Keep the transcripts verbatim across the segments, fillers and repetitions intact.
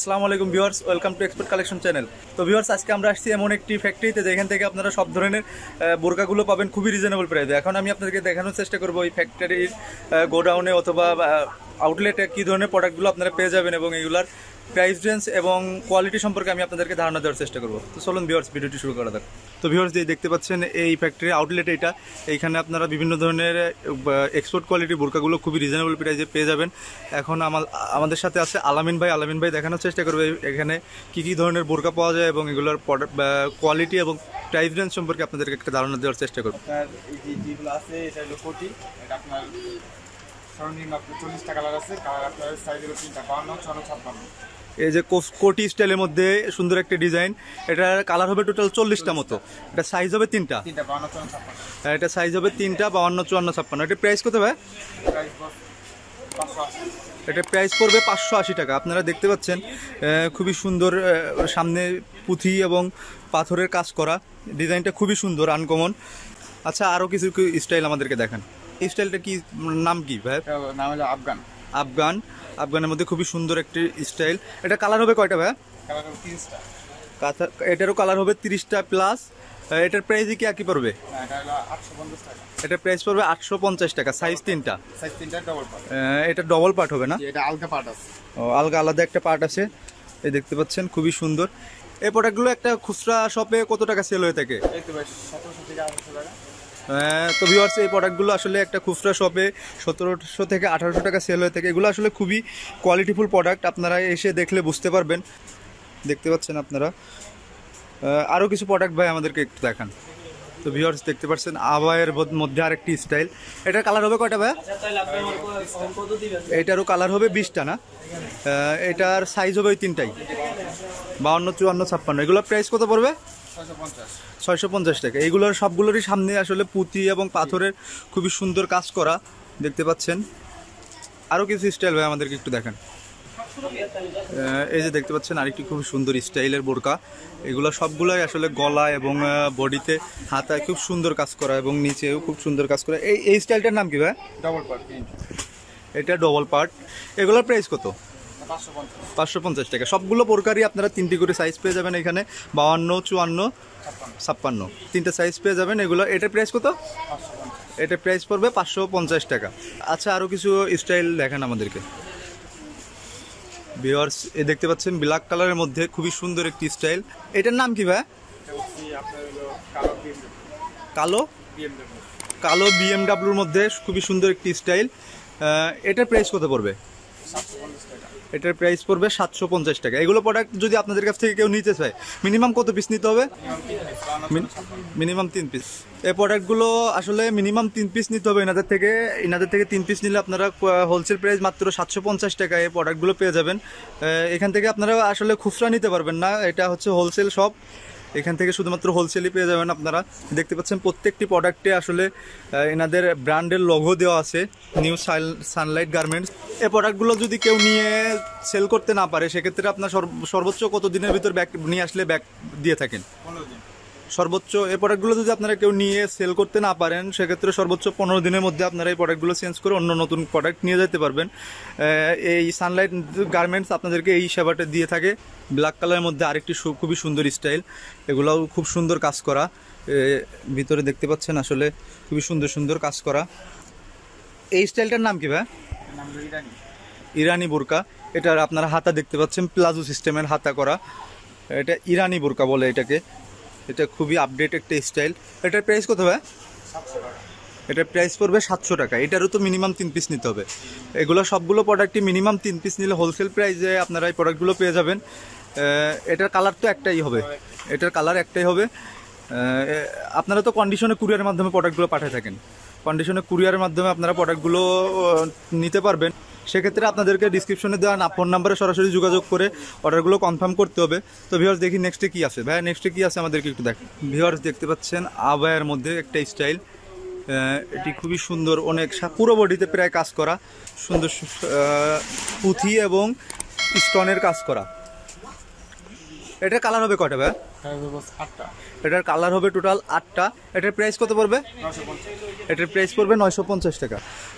আসসালামু আলাইকুম viewers, welcome to expert collection channel. তো ভিউয়ার্স, আজকে আমরা আসছি এমন একটি ফ্যাক্টরিতে যেখান থেকে আপনারা সব ধরনের বোরকাগুলো পাবেন খুবই রিজনেবল প্রাইসে। এখন আমি আপনাদেরকে দেখানোর চেষ্টা করবো এই ফ্যাক্টরির গোডাউনে অথবা আউটলেটে কী ধরনের প্রোডাক্টগুলো আপনারা পেয়ে যাবেন এবং এগুলার প্রাইস রেঞ্জ এবং কোয়ালিটি সম্পর্কে আমি আপনাদেরকে ধারণা দেওয়ার চেষ্টা করবো। তো চলুন ভিউয়ার্স, ভিডিওটি শুরু করা যাক। তো ভিউয়ার্স, যে দেখতে পাচ্ছেন এই ফ্যাক্টরি আউটলেট, এটা এইখানে আপনারা বিভিন্ন ধরনের এক্সপোর্ট কোয়ালিটির বোরকাগুলো খুবই রিজনেবল প্রাইসে পেয়ে যাবেন। এখন আমাদের সাথে আছে আলামিন ভাই। আলামিন ভাই দেখানোর চেষ্টা করবে এখানে কী কী ধরনের বোরকা পাওয়া যায় এবং এগুলোর প্রোডাক্ট কোয়ালিটি এবং প্রাইস রেঞ্জ সম্পর্কে আপনাদেরকে একটা ধারণা দেওয়ার চেষ্টা করবো। যেগুলো আছে এটা হলো কোটি, এটা আপনার সর্বনিম্ন আপনার চল্লিশটা কালার আছে। কালার আপনার সাইজ হলো তিনটা, বাউন্ন, চুয়ান্ন, ছাপ্পান্ন। এই যে কোটি স্টাইলের মধ্যে সুন্দর একটা ডিজাইন, এটার কালার হবে টোটাল চল্লিশটা মতো। এটা সাইজ হবে তিনটা, এটা সাইজ হবে তিনটা, বাউন্ন, চুয়ান্ন, ছাপ্পান্ন। এটা প্রাইস কত ভাই? এটা প্রাইস পড়বে পাঁচশো আশি টাকা। আপনারা দেখতে পাচ্ছেন খুবই সুন্দর, সামনে পুঁথি এবং পাথরের কাজ করা, ডিজাইনটা খুবই সুন্দর, আনকমন। আচ্ছা, আরও কিছু স্টাইল আমাদেরকে দেখান। এই স্টাইলটা কি নাম কি ভাই? নাম হলো আফগান। আফগান আফগানের মধ্যে খুবই সুন্দর একটি স্টাইল। এটা কালার হবে কয়টা ভাই? এটারও কালার হবে তিরিশটা প্লাস। এটার প্রাইস কি একই পড়বে? এটার প্রাইস পড়বে আটশো পঞ্চাশ টাকা। সাইজ তিনটা, এটা ডবল পার্ট হবে না? এটা আলগা পার্ট আছে। ও, আলগা আলাদা একটা পার্ট আছে। এই দেখতে পাচ্ছেন খুবই সুন্দর। এই প্রোডাক্টগুলো একটা খুচরা শপে কত টাকা সেল হয়ে থাকে? তো ভিউয়ার্স, এই প্রোডাক্টগুলো আসলে একটা খুচরা শপে সতেরোশো থেকে আঠারোশো টাকা সেল হয়ে থাকে। এগুলো আসলে খুবই কোয়ালিটিফুল প্রোডাক্ট, আপনারা এসে দেখলে বুঝতে পারবেন। দেখতে পাচ্ছেন আপনারা। আরও কিছু প্রোডাক্ট ভাই আমাদেরকে একটু দেখান। তো ভিউয়ার্স, দেখতে পাচ্ছেন আবায়ের মধ্যে আরেকটি স্টাইল। এটার কালার হবে কয়টা ভাই? এটারও কালার হবে বিশটা না? এটার সাইজ হবে ওই তিনটাই, বাউন্ন, চুয়ান্ন, ছাপ্পান্ন। এগুলোর প্রাইস কত পড়বে? ছয়শো পঞ্চাশ টাকা। এইগুলোর সবগুলোরই সামনে আসলে পুঁতি এবং পাথরের খুবই সুন্দর কাজ করা, দেখতে পাচ্ছেন। আরও কিছু স্টাইল ভাই আমাদেরকে একটু দেখান। এই যে দেখতে পাচ্ছেন আরেকটি খুব সুন্দর স্টাইলের বোরকা। এগুলো সবগুলোই আসলে গলা এবং বডিতে, হাতায় খুব সুন্দর কাজ করা এবং নিচেও খুব সুন্দর কাজ করা। এই এই স্টাইলটার নাম কি ভাই? Double part. এটা ডবল পার্ট। এগুলোর প্রাইস কত? পাঁচশো পঞ্চাশ টাকা। সবগুলো বোরকারই আপনারা তিনটি করে সাইজ পেয়ে যাবেন এখানে, বাউন্ন, চুয়ান্ন, ছাপ্পান্ন, তিনটে সাইজ পেয়ে যাবেন এগুলো। এটার প্রাইস কত? এটার প্রাইস পড়বে পাঁচশো পঞ্চাশ টাকা। আচ্ছা, আরও কিছু স্টাইল দেখান আমাদেরকে। ভিউয়ার্স, এ দেখতে পাচ্ছেন ব্ল্যাক কালারের মধ্যে খুবই সুন্দর একটি স্টাইল। এটার নাম কি ভাই? কালো কালো বিএমডাব্লিউর মধ্যে খুবই সুন্দর একটি স্টাইল। এটার প্রাইস কত পড়বে? এটার প্রাইস পড়বে সাতশো পঞ্চাশ টাকা। এগুলো প্রোডাক্ট যদি আপনাদের কাছ থেকে কেউ নিতে চায়, মিনিমাম কত পিস নিতে হবে? মিনিমাম তিন পিস। এই প্রোডাক্টগুলো আসলে মিনিমাম তিন পিস নিতে হবে এনাদের থেকে। এনাদের থেকে তিন পিস নিলে আপনারা হোলসেল প্রাইস মাত্র সাতশো পঞ্চাশ টাকায় এই প্রোডাক্টগুলো পেয়ে যাবেন। এখান থেকে আপনারা আসলে খুচরা নিতে পারবেন না, এটা হচ্ছে হোলসেল শপ। এখান থেকে শুধুমাত্র হোলসেলই পেয়ে যাবেন আপনারা। দেখতে পাচ্ছেন প্রত্যেকটি প্রোডাক্টে আসলে এনাদের ব্র্যান্ডের লোগো দেওয়া আছে, নিউ সানলাইট গার্মেন্টস। এই প্রোডাক্টগুলো যদি কেউ নিয়ে সেল করতে না পারে, সেক্ষেত্রে আপনার সর্বোচ্চ কত দিনের ভিতর ব্যাক নিয়ে আসলে ব্যাক দিয়ে থাকেন? সর্বোচ্চ এই প্রোডাক্টগুলো যদি আপনারা কেউ নিয়ে সেল করতে না পারেন, সেক্ষেত্রে সর্বোচ্চ পনেরো দিনের মধ্যে আপনারা এই প্রোডাক্টগুলো চেঞ্জ করে অন্য নতুন প্রোডাক্ট নিয়ে যেতে পারবেন। এই সানলাইট গার্মেন্টস আপনাদেরকে এই সেবাটা দিয়ে থাকে। ব্ল্যাক কালারের মধ্যে আরেকটি খুবই সুন্দর স্টাইল, এগুলোও খুব সুন্দর কাজ করা। ভিতরে দেখতে পাচ্ছেন আসলে খুবই সুন্দর সুন্দর কাজ করা। এই স্টাইলটার নাম কি ভাই? ইরানি বোরকা। এটার আপনারা হাতা দেখতে পাচ্ছেন প্লাজো সিস্টেমের হাতা করা, এটা ইরানি বোরকা বলে এটাকে। এটা খুবই আপডেট একটা স্টাইল। এটার প্রাইস কত ভাই? এটার প্রাইস পড়বে সাতশো টাকা। এটারও তো মিনিমাম তিন পিস নিতে হবে। এগুলো সবগুলো প্রোডাক্টই মিনিমাম তিন পিস নিলে হোলসেল প্রাইসে আপনারা এই প্রোডাক্টগুলো পেয়ে যাবেন। এটার কালার তো একটাই হবে, এটার কালার একটাই হবে। আপনারা তো কন্ডিশনে কুরিয়ারের মাধ্যমে প্রোডাক্টগুলো পাঠিয়ে থাকেন, কন্ডিশনে কুরিয়ারের মাধ্যমে আপনারা প্রোডাক্টগুলো নিতে পারবেন। সেক্ষেত্রে আপনাদেরকে ডিসক্রিপশনে দেওয়া না ফোন নাম্বারে সরাসরি যোগাযোগ করে অর্ডারগুলো কনফার্ম করতে হবে। তো ভিউয়ার্স, দেখি নেক্সটে কী আছে। ভাই নেক্সটে কী আছে আমাদেরকে একটু দেখ। ভিউয়ার্স, দেখতে পাচ্ছেন আবায়ের মধ্যে একটা স্টাইল। এটি খুবই সুন্দর, অনেক পুরো বডিতে প্রায় কাজ করা, সুন্দর পুঁথি এবং স্টোনের কাজ করা। এটার কালার হবে কয়টা ভাই? এটার কালার হবে টোটাল আটটা। এটার প্রাইস কত পড়বে? এটার প্রাইস পড়বে নয়শো পঞ্চাশ টাকা।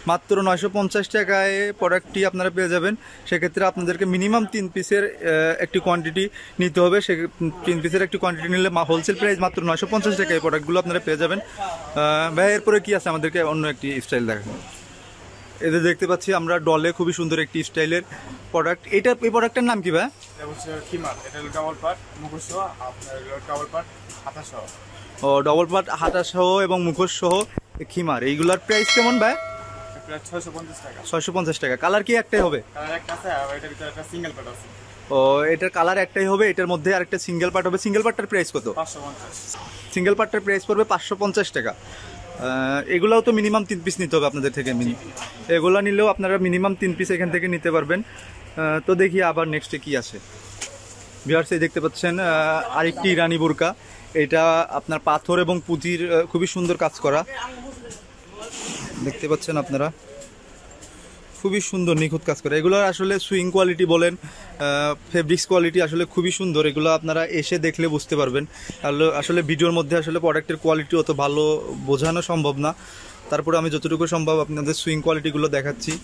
মাত্র নয়শো পঞ্চাশ টাকায় প্রোডাক্টটি আপনারা পেয়ে যাবেন। সেক্ষেত্রে আপনাদেরকে মিনিমাম তিন পিসের একটি কোয়ান্টিটি নিতে হবে। সে তিন পিসের একটি কোয়ান্টিটি নিলে হোলসেল প্রাইস মাত্র নয়শো পঞ্চাশ টাকায় এই প্রোডাক্টগুলো আপনারা পেয়ে যাবেন। ভাই এরপরে কি আছে আমাদেরকে অন্য একটি স্টাইল দেখান। এদের দেখতে পাচ্ছি আমরা ডলে খুবই সুন্দর একটি স্টাইলের প্রোডাক্ট। এটা এই প্রোডাক্টের নাম কি ভাই? এটা হচ্ছে খিমার, এটা হলো ডাবল পার্ট মুখোশ সহ, আপনার হলো ডাবল পার্ট হাতা সহ। ও ডবল পার্ট হাতা সহ এবং মুখোশ সহ খিমার, এইগুলোর প্রাইস কেমন ভাই? প্রায় ছয়শো পঞ্চাশ টাকা। ছয়শো পঞ্চাশ টাকা। কালার কি একটাই হবে? কালার একটা আছে, আর এটার ভিতরে একটা সিঙ্গেল পার্ট আছে। ও এটার কালার একটাই হবে, এটার মধ্যে আরেকটা সিঙ্গেল পার্ট হবে। সিঙ্গেল পার্টটার প্রাইস কত? পাঁচশো পঞ্চাশ। সিঙ্গেল পার্টটার প্রাইস পড়বে পাঁচশো পঞ্চাশ টাকা। এগুলাও তো মিনিমাম তিন পিস নিতে হবে আপনাদের থেকে। মিনি এগুলো নিলেও আপনারা মিনিমাম তিন পিস এখান থেকে নিতে পারবেন। তো দেখি আবার নেক্সটে কি আছে। ভিউয়ার্স এই দেখতে পাচ্ছেন আরেকটি ইরানি বোরকা। এটা আপনার পাথর এবং পুঁতির খুবই সুন্দর কাজ করা দেখতে পাচ্ছেন আপনারা, খুবই সুন্দর নিখুঁত কাজ করে। এগুলোর আসলে সুইং কোয়ালিটি বলেন, ফেব্রিক্স কোয়ালিটি আসলে খুবই সুন্দর। এগুলো আপনারা এসে দেখলে বুঝতে পারবেন। আসলে ভিডিওর মধ্যে আসলে প্রোডাক্টের কোয়ালিটি অত ভালো বোঝানো সম্ভব না, তারপরে আমি যতটুকু সম্ভব আপনাদের সুইং কোয়ালিটিগুলো দেখাচ্ছি।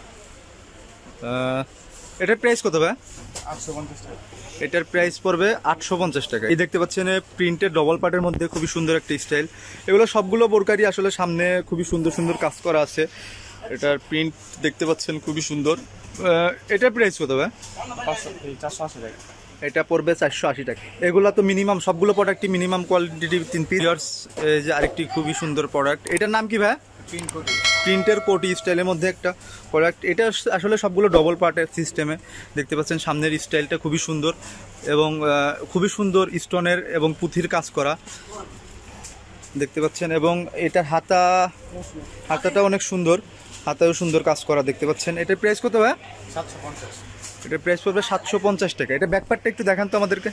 এটার প্রাইস কত ভাই? আটশো পঞ্চাশ টাকা। এটার প্রাইস পড়বে আটশো পঞ্চাশ টাকা। এই দেখতে পাচ্ছেন প্রিন্টেড ডবল পার্টের মধ্যে খুবই সুন্দর একটা স্টাইল। এগুলো সবগুলো বোরকারই আসলে সামনে খুবই সুন্দর সুন্দর কাজ করা আছে। এটার প্রিন্ট দেখতে পাচ্ছেন খুবই সুন্দর। এটার প্রাইস কত ভাই? চারশো আশি টাকা। এটা পড়বে চারশো আশি টাকা। এগুলো তো মিনিমাম সবগুলো প্রোডাক্টই মিনিমাম কোয়ালিটি তিন পিস। এই যে আরেকটি খুবই সুন্দর প্রোডাক্ট, এটার নাম কি ভাই? প্রিন্ট কোটি। প্রিন্টের কোটি স্টাইলের মধ্যে একটা প্রোডাক্ট। এটা আসলে সবগুলো ডবল পার্টের সিস্টেমে দেখতে পাচ্ছেন। সামনের স্টাইলটা খুবই সুন্দর এবং খুবই সুন্দর স্টোনের এবং পুঁথির কাজ করা দেখতে পাচ্ছেন। এবং এটার হাতা হাতাটা অনেক সুন্দর, হাতাও সুন্দর কাজ করা দেখতে পাচ্ছেন। এটার প্রাইস কত ভাই? সাতশো পঞ্চাশ। এটার প্রাইস পড়বে সাতশো পঞ্চাশ টাকা। এটা ব্যাকপার্টটা একটু দেখান তো আমাদেরকে।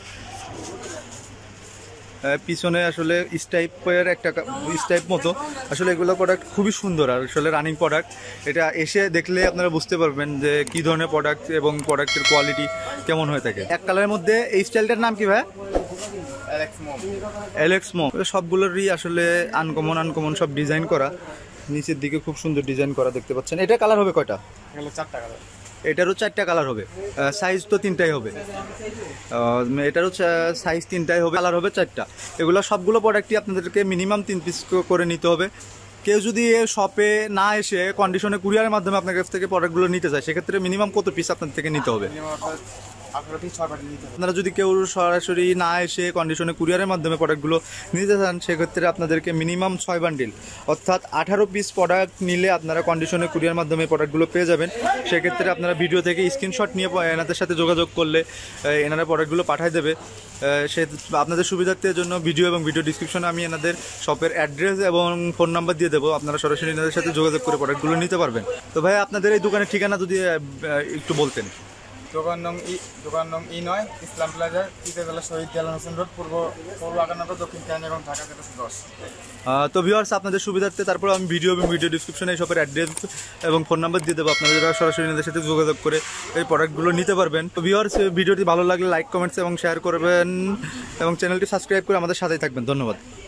পিছনে আসলে স্টাইপের একটা স্টাইপ মতো আসলে এগুলো প্রোডাক্ট খুবই সুন্দর আর আসলে রানিং প্রোডাক্ট। এটা এসে দেখলে আপনারা বুঝতে পারবেন যে কী ধরনের প্রোডাক্ট এবং প্রোডাক্টের কোয়ালিটি কেমন হয়ে থাকে। এক কালারের মধ্যে এই স্টাইলটার নাম কি ভাই? অ্যালেক্স মো। সবগুলোরই আসলে আনকমন আনকমন সব ডিজাইন করা, নিচের দিকে খুব সুন্দর ডিজাইন করা দেখতে পাচ্ছেন। এটা কালার হবে কয়টা? চারটা কালার। এটারও চারটা কালার হবে, সাইজ তো তিনটাই হবে। এটারও সাইজ তিনটাই হবে, কালার হবে চারটা। এগুলো সবগুলো প্রোডাক্টই আপনাদেরকে মিনিমাম তিন পিস করে নিতে হবে। কেউ যদি শপে না এসে কন্ডিশনে কুরিয়ারের মাধ্যমে আপনার কাছ থেকে প্রোডাক্টগুলো নিতে চায়, সেক্ষেত্রে মিনিমাম কত পিস আপনাদের থেকে নিতে হবে? আপনারা যদি কেউ সরাসরি না এসে কন্ডিশনে কুরিয়ারের মাধ্যমে প্রোডাক্টগুলো নিতে চান, সেক্ষেত্রে আপনাদেরকে মিনিমাম ছয় বান্ডিল অর্থাৎ আঠারো পিস প্রোডাক্ট নিলে আপনারা কন্ডিশনে কুরিয়ার মাধ্যমে প্রোডাক্টগুলো পেয়ে যাবেন। সেক্ষেত্রে আপনারা ভিডিও থেকে স্ক্রিনশট নিয়ে এনাদের সাথে যোগাযোগ করলে এনারা প্রোডাক্টগুলো পাঠিয়ে দেবে। সে আপনাদের সুবিধার্থের জন্য ভিডিও এবং ভিডিও ডিসক্রিপশনে আমি এনাদের শপের অ্যাড্রেস এবং ফোন নাম্বার দিয়ে দেবো, আপনারা সরাসরি এনাদের সাথে যোগাযোগ করে প্রোডাক্টগুলো নিতে পারবেন। তো ভাই আপনাদের এই দোকানের ঠিকানা যদি একটু বলতেন। দোকান নং ই দোকান নং ই নয়, ইসলাম প্লাজা, তৃতীয়তলা শহীদ দিয়াল হোসেন রোড, পূর্ব পূর্ব আগানগর, দক্ষিণ কেরানীগঞ্জ, ঢাকা তেরোশো দশ। তো ভিউয়ার্স আপনাদের সুবিধার্থে তারপর আমি ভিডিও এবং ভিডিও ডিসক্রিপশনে এই শপের অ্যাড্রেস এবং ফোন নাম্বার দিয়ে দেবো, আপনারা যারা সরাসরি এনাদের সাথে যোগাযোগ করে এই প্রোডাক্টগুলো নিতে পারবেন। তো ভিউয়ার্স ভিডিওটি ভালো লাগলে লাইক কমেন্টস এবং শেয়ার করবেন এবং চ্যানেলটি সাবস্ক্রাইব করে আমাদের সাথেই থাকবেন। ধন্যবাদ।